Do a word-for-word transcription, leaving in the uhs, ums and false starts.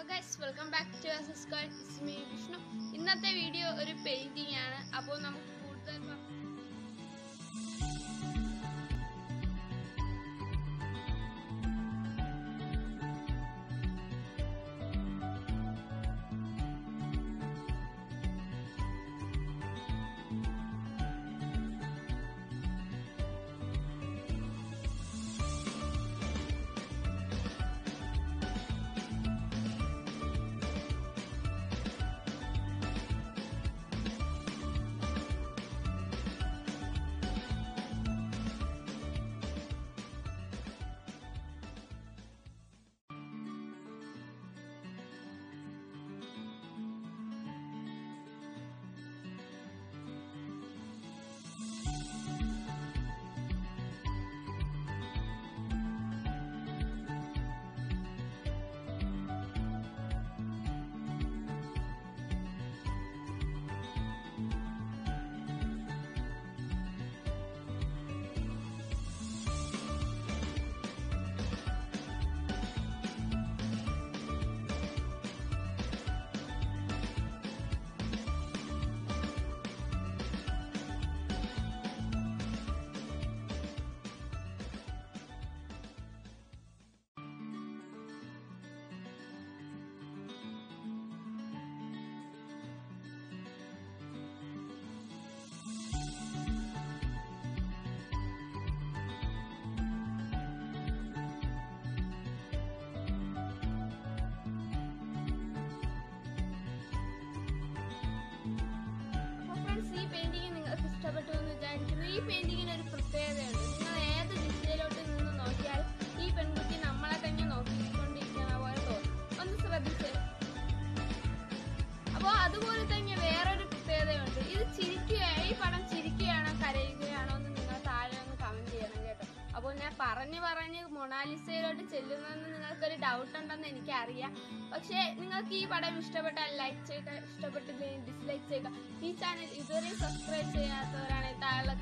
guys, welcome back to our subscribe. It's me Vishnu. ഇന്നത്തെ video ഒരു painting ആണ്. അപ്പോൾ നമുക്ക് കൂടുതൽ ഈ പെയിന്റിംഗ് നിങ്ങൾക്ക് ഇഷ്ടപ്പെട്ടു എന്ന് വിചാരിക്കുന്നു. ഈ പെയിന്റിങ്ങിന് ഒരു പ്രത്യേകതയുണ്ട്. നിങ്ങൾ ഏത് ദിശയിലോട്ട് നിന്ന് നോക്കിയാലും ഈ പെൺകുട്ടി നമ്മളെ തന്നെ നോക്കിക്കൊണ്ടിരിക്കുന്ന പോലെ തോന്നും. ഒന്ന് ശ്രദ്ധിച്ച്. അപ്പോൾ അതുപോലെ തന്നെ വേറൊരു പ്രത്യേകതയുണ്ട്. ഇത് ചിരിക്കുകയാണ്, ഈ പടം ചിരിക്കുകയാണോ കരയുകയാണോ എന്ന് നിങ്ങൾ താഴെ ഒന്ന് കമന്റ് ചെയ്യണം കേട്ടോ. അപ്പോൾ ഞാൻ പറഞ്ഞു പറഞ്ഞ് മൊണാലിസയിലോട്ട് ചെല്ലുന്നതെന്ന് നിങ്ങൾക്കൊരു ഡൗട്ട് ഉണ്ടെന്ന് എനിക്കറിയാം. പക്ഷേ നിങ്ങൾക്ക് ഈ പടം ഇഷ്ടപ്പെട്ടാൽ ലൈക്ക് ചെയ്യുക, ഇഷ്ടപ്പെട്ടില്ലെങ്കിൽ ഡിസ്ലൈക്ക് ചെയ്യുക. ഈ ചാനൽ ഇതുവരെ സബ്സ്ക്രൈബ് ചെയ്യാത്തവരാണെങ്കിൽ താഴെ